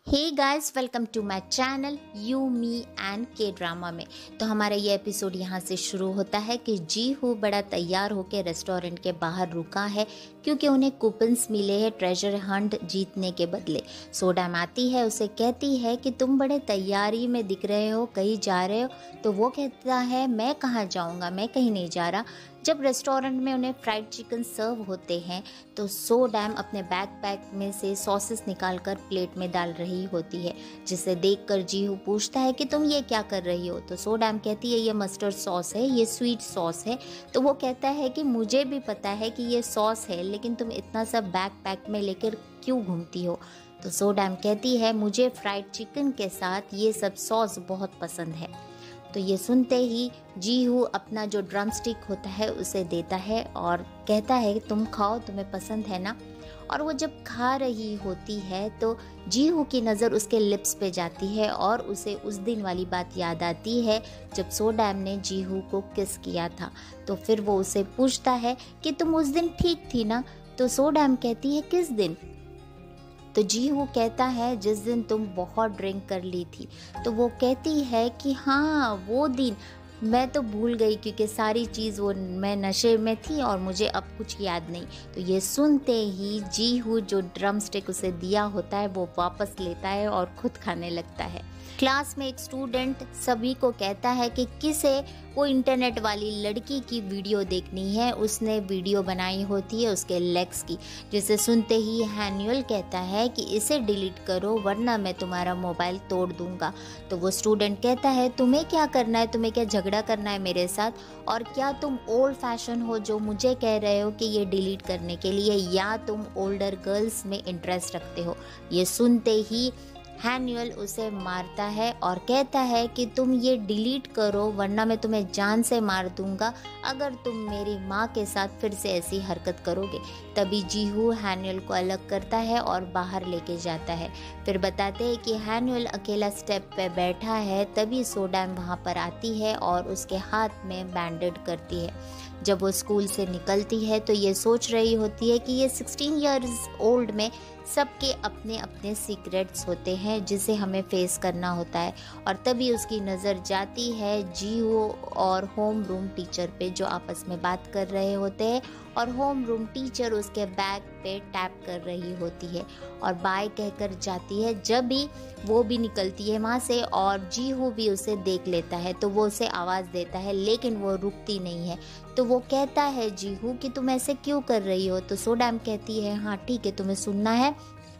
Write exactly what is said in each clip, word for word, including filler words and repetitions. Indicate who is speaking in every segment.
Speaker 1: Hey guys, welcome to my channel you me and K drama में। तो हमारा ये एपिसोड यहाँ से शुरू होता है कि जी हू बड़ा तैयार होकर रेस्टोरेंट के बाहर रुका है क्योंकि उन्हें कूपन्स मिले हैं ट्रेजर हंट जीतने के बदले। सोडैम आती है, उसे कहती है कि तुम बड़े तैयारी में दिख रहे हो, कहीं जा रहे हो। तो वो कहता है मैं कहाँ जाऊँगा, मैं कहीं नहीं जा रहा। जब रेस्टोरेंट में उन्हें फ्राइड चिकन सर्व होते हैं तो सोडैम अपने बैकपैक में से सॉसेस निकालकर प्लेट में डाल रही होती है, जिसे देखकर जीहू पूछता है कि तुम ये क्या कर रही हो। तो सोडैम कहती है ये मस्टर्ड सॉस है, ये स्वीट सॉस है। तो वो कहता है कि मुझे भी पता है कि ये सॉस है, लेकिन तुम इतना सब बैकपैक में लेकर क्यों घूमती हो। तो सोडैम कहती है मुझे फ्राइड चिकन के साथ ये सब सॉस बहुत पसंद है। तो ये सुनते ही जीहू अपना जो ड्रम स्टिक होता है उसे देता है और कहता है तुम खाओ, तुम्हें पसंद है ना। और वो जब खा रही होती है तो जीहू की नज़र उसके लिप्स पे जाती है और उसे उस दिन वाली बात याद आती है जब सोडैम ने जीहू को किस किया था। तो फिर वो उसे पूछता है कि तुम उस दिन ठीक थी ना। तो सोडैम कहती है किस दिन। तो जीहू कहता है जिस दिन तुम बहुत ड्रिंक कर ली थी। तो वो कहती है कि हाँ वो दिन मैं तो भूल गई क्योंकि सारी चीज़ वो मैं नशे में थी और मुझे अब कुछ याद नहीं। तो ये सुनते ही जीहू जो ड्रम स्टिक उसे दिया होता है वो वापस लेता है और खुद खाने लगता है। क्लास में एक स्टूडेंट सभी को कहता है कि किसे वो इंटरनेट वाली लड़की की वीडियो देखनी है। उसने वीडियो बनाई होती है उसके लेग्स की, जिसे सुनते ही हैन्युअल कहता है कि इसे डिलीट करो वरना मैं तुम्हारा मोबाइल तोड़ दूंगा। तो वो स्टूडेंट कहता है तुम्हें क्या करना है, तुम्हें क्या झगड़ा करना है मेरे साथ, और क्या तुम ओल्ड फैशन हो जो मुझे कह रहे हो कि ये डिलीट करने के लिए, या तुम ओल्डर गर्ल्स में इंटरेस्ट रखते हो। ये सुनते ही हैन्युअल उसे मारता है और कहता है कि तुम ये डिलीट करो वरना मैं तुम्हें जान से मार दूंगा अगर तुम मेरी माँ के साथ फिर से ऐसी हरकत करोगे। तभी जीहू हैन्युअल को अलग करता है और बाहर लेके जाता है। फिर बताते हैं कि हैन्युअल अकेला स्टेप पे बैठा है, तभी सोडैम वहाँ पर आती है और उसके हाथ में बैंडेड करती है। जब वो स्कूल से निकलती है तो ये सोच रही होती है कि ये सिक्सटीन इयर्स ओल्ड में सबके अपने अपने सीक्रेट्स होते हैं जिसे हमें फेस करना होता है। और तभी उसकी नज़र जाती है जीहू और होम रूम टीचर पे, जो आपस में बात कर रहे होते हैं और होम रूम टीचर उसके बैग पे टैप कर रही होती है और बाय कहकर जाती है। जब भी वो भी निकलती है वहाँ से और जीहू भी उसे देख लेता है तो वो उसे आवाज़ देता है, लेकिन वो रुकती नहीं है। तो वो कहता है जीहू कि तुम ऐसे क्यों कर रही हो। तो सोडैम कहती है हाँ ठीक है, तुम्हें सुनना है,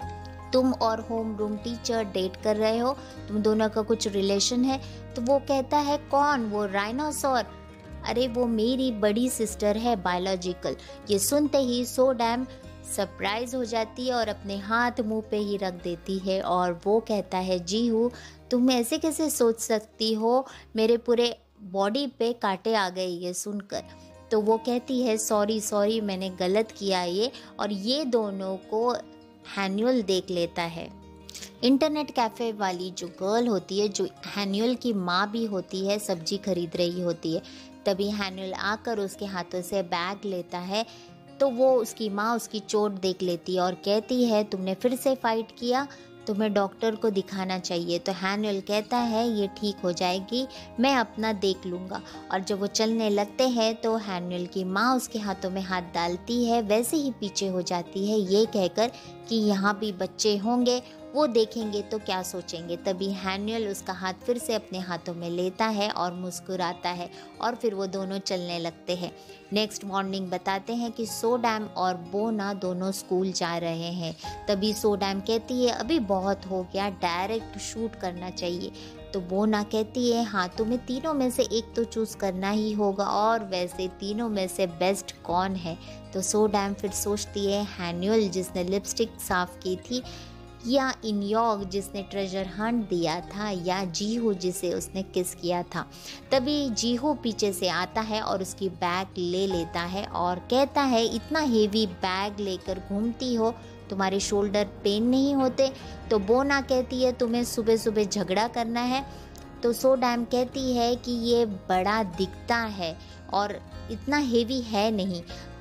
Speaker 1: तुम और होम रूम टीचर डेट कर रहे हो, तुम दोनों का कुछ रिलेशन है। तो वो कहता है कौन, वो राइनोसोर, अरे वो मेरी बड़ी सिस्टर है बायोलॉजिकल। ये सुनते ही सोडैम सरप्राइज हो जाती है और अपने हाथ मुंह पे ही रख देती है और वो कहता है जीहू तुम ऐसे कैसे सोच सकती हो, मेरे पूरे बॉडी पे कांटे आ गए ये सुनकर। तो वो कहती है सॉरी सॉरी मैंने गलत किया ये, और ये दोनों को हैन्युअल देख लेता है। इंटरनेट कैफ़े वाली जो गर्ल होती है, जो हैन्युअल की माँ भी होती है, सब्जी खरीद रही होती है। तभी हैन्युअल आकर उसके हाथों से बैग लेता है तो वो उसकी माँ उसकी चोट देख लेती है और कहती है तुमने फिर से फाइट किया, तुम्हें डॉक्टर को दिखाना चाहिए। तो हैन्युअल कहता है ये ठीक हो जाएगी, मैं अपना देख लूँगा। और जब वो चलने लगते हैं तो हैन्युअल की माँ उसके हाथों में हाथ डालती है, वैसे ही पीछे हो जाती है ये कहकर कि यहाँ भी बच्चे होंगे, वो देखेंगे तो क्या सोचेंगे। तभी हैन्युअल उसका हाथ फिर से अपने हाथों में लेता है और मुस्कुराता है और फिर वो दोनों चलने लगते हैं। नेक्स्ट मॉर्निंग बताते हैं कि सोडैम और बोना दोनों स्कूल जा रहे हैं। तभी सोडैम कहती है अभी बहुत हो गया, डायरेक्ट शूट करना चाहिए। तो बोना कहती है हाँ तुम्हें तीनों में से एक तो चूज़ करना ही होगा, और वैसे तीनों में से बेस्ट कौन है। तो सोडैम फिर सोचती है हैन्युअल जिसने लिपस्टिक साफ़ की थी, या इन ह्यूक जिसने ट्रेजर हंट दिया था, या जीहू जिसे उसने किस किया था। तभी जीहू पीछे से आता है और उसकी बैग ले लेता है और कहता है इतना हेवी बैग लेकर घूमती हो, तुम्हारे शोल्डर पेन नहीं होते। तो बोना कहती है तुम्हें सुबह सुबह झगड़ा करना है। तो सोडैम कहती है कि ये बड़ा दिखता है और इतना हेवी है नहीं।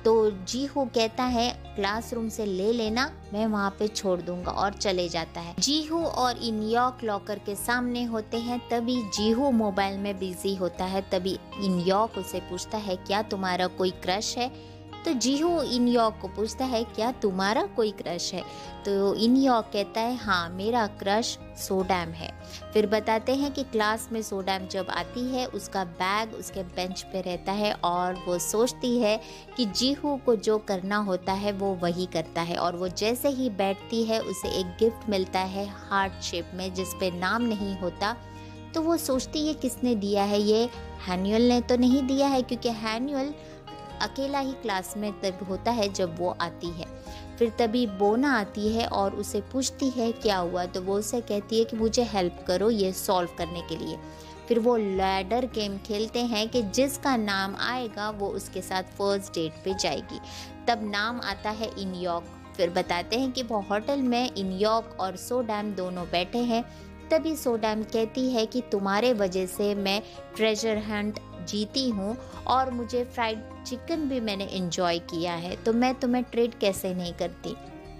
Speaker 1: तो जीहू कहता है क्लासरूम से ले लेना, मैं वहाँ पे छोड़ दूंगा, और चले जाता है। जीहू और इन यॉक लॉकर के सामने होते हैं, तभी जीहू मोबाइल में बिजी होता है। तभी इन यॉक उसे पूछता है क्या तुम्हारा कोई क्रश है। तो जीहू इन यॉक को पूछता है क्या तुम्हारा कोई क्रश है। तो इन यॉक कहता है हाँ, मेरा क्रश सोडैम है। फिर बताते हैं कि क्लास में सोडैम जब आती है, उसका बैग उसके बेंच पे रहता है और वो सोचती है कि जीहू को जो करना होता है वो वही करता है। और वो जैसे ही बैठती है उसे एक गिफ्ट मिलता है हार्ट शेप में, जिस पे नाम नहीं होता। तो वो सोचती है किसने दिया है, ये हैन्युअल ने तो नहीं दिया है, क्योंकि हैन्युअल अकेला ही क्लास में तब होता है जब वो आती है। फिर तभी बोना आती है और उसे पूछती है क्या हुआ। तो वो उसे कहती है कि मुझे हेल्प करो ये सॉल्व करने के लिए। फिर वो लैडर गेम खेलते हैं कि जिसका नाम आएगा वो उसके साथ फर्स्ट डेट पे जाएगी। तब नाम आता है इन यॉक। फिर बताते हैं कि वो होटल में इन यॉक और सोडैम दोनों बैठे हैं। तभी सोडैम कहती है कि तुम्हारे वजह से मैं ट्रेजर हंट जीती हूँ और मुझे फ्राइड चिकन भी मैंने एंजॉय किया है, तो मैं तुम्हें ट्रीट कैसे नहीं करती।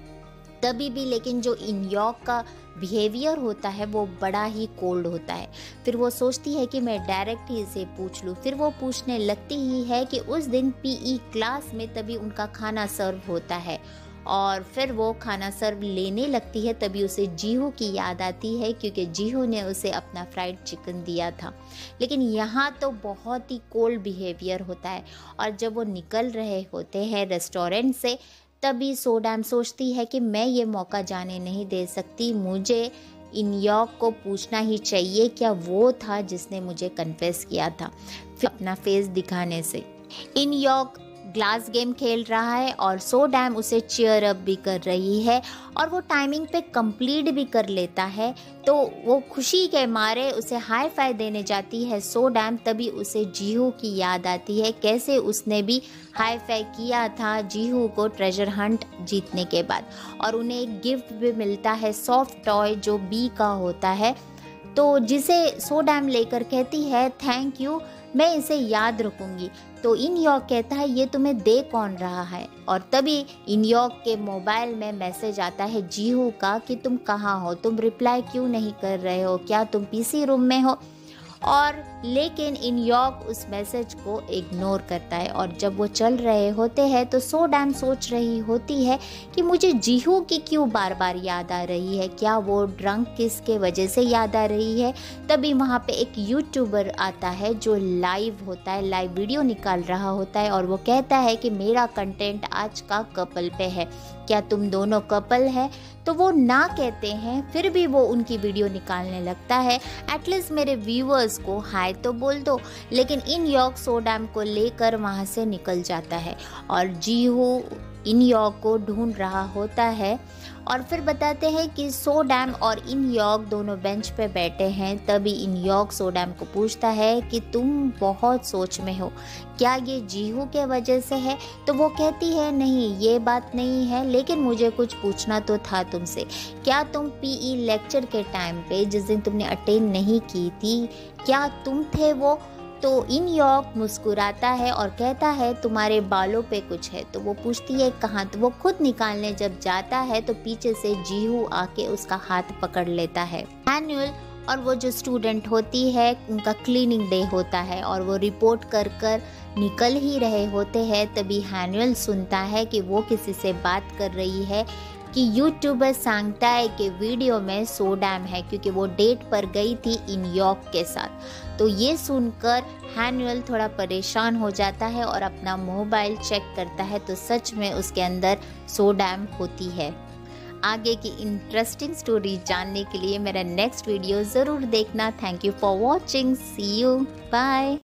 Speaker 1: तभी भी लेकिन जो इन यॉक का बिहेवियर होता है वो बड़ा ही कोल्ड होता है। फिर वो सोचती है कि मैं डायरेक्ट ही इसे पूछ लूँ। फिर वो पूछने लगती ही है कि उस दिन पीई क्लास में तभी उनका खाना सर्व होता है और फिर वो खाना सर्व लेने लगती है। तभी उसे जीहू की याद आती है, क्योंकि जीहू ने उसे अपना फ्राइड चिकन दिया था। लेकिन यहाँ तो बहुत ही कोल्ड बिहेवियर होता है। और जब वो निकल रहे होते हैं रेस्टोरेंट से, तभी सोडैम सोचती है कि मैं ये मौका जाने नहीं दे सकती, मुझे इन यॉक को पूछना ही चाहिए क्या वो था जिसने मुझे कन्फेस किया था, फिर अपना फेस दिखाने से। इन यॉक ग्लास गेम खेल रहा है और सोडैम उसे चीयर अप भी कर रही है और वो टाइमिंग पे कंप्लीट भी कर लेता है। तो वो खुशी के मारे उसे हाई फाई देने जाती है सोडैम। तभी उसे जीहू की याद आती है, कैसे उसने भी हाई फाई किया था जीहू को ट्रेजर हंट जीतने के बाद। और उन्हें एक गिफ्ट भी मिलता है सॉफ्ट टॉय जो बी का होता है, तो जिसे सोडैम लेकर कहती है थैंक यू, मैं इसे याद रखूंगी। तो इन यॉक कहता है ये तुम्हें दे कौन रहा है। और तभी इन यॉक के मोबाइल में मैसेज आता है जीहू का कि तुम कहाँ हो, तुम रिप्लाई क्यों नहीं कर रहे हो, क्या तुम पीसी रूम में हो। और लेकिन इन यॉक उस मैसेज को इग्नोर करता है। और जब वो चल रहे होते हैं तो सोडैम सोच रही होती है कि मुझे जीहू की क्यों बार बार याद आ रही है, क्या वो ड्रंक किस के वजह से याद आ रही है। तभी वहाँ पे एक यूट्यूबर आता है जो लाइव होता है, लाइव वीडियो निकाल रहा होता है और वो कहता है कि मेरा कंटेंट आज का कपल पे है, क्या तुम दोनों कपल है। तो वो ना कहते हैं, फिर भी वो उनकी वीडियो निकालने लगता है, एटलीस्ट मेरे व्यूअर्स को हाय तो बोल दो। लेकिन इन यॉक सोडैम को लेकर वहाँ से निकल जाता है और जीहू इन यॉक को ढूंढ रहा होता है। और फिर बताते हैं कि सोडैम और इन यॉक दोनों बेंच पे बैठे हैं। तभी इन यॉक सोडैम को पूछता है कि तुम बहुत सोच में हो, क्या ये जीहू के वजह से है। तो वो कहती है नहीं, ये बात नहीं है, लेकिन मुझे कुछ पूछना तो था तुमसे, क्या तुम पीई लेक्चर के टाइम पे जिस दिन तुमने अटेंड नहीं की थी, क्या तुम थे वो। तो इन यॉक मुस्कुराता है और कहता है तुम्हारे बालों पे कुछ है। तो वो पूछती है कहाँ। तो वो खुद निकालने जब जाता है तो पीछे से जीहू आके उसका हाथ पकड़ लेता है। एनुअल और वो जो स्टूडेंट होती है उनका क्लीनिंग डे होता है और वो रिपोर्ट कर कर निकल ही रहे होते हैं। तभी हैनुअल सुनता है कि वो किसी से बात कर रही है कि यूट्यूबर सांगता है कि वीडियो में सोडैम है, क्योंकि वो डेट पर गई थी इन यॉक के साथ। तो ये सुनकर हैनुअल थोड़ा परेशान हो जाता है और अपना मोबाइल चेक करता है तो सच में उसके अंदर सोडैम होती है। आगे की इंटरेस्टिंग स्टोरी जानने के लिए मेरा नेक्स्ट वीडियो ज़रूर देखना। Thank you for watching, see you, bye.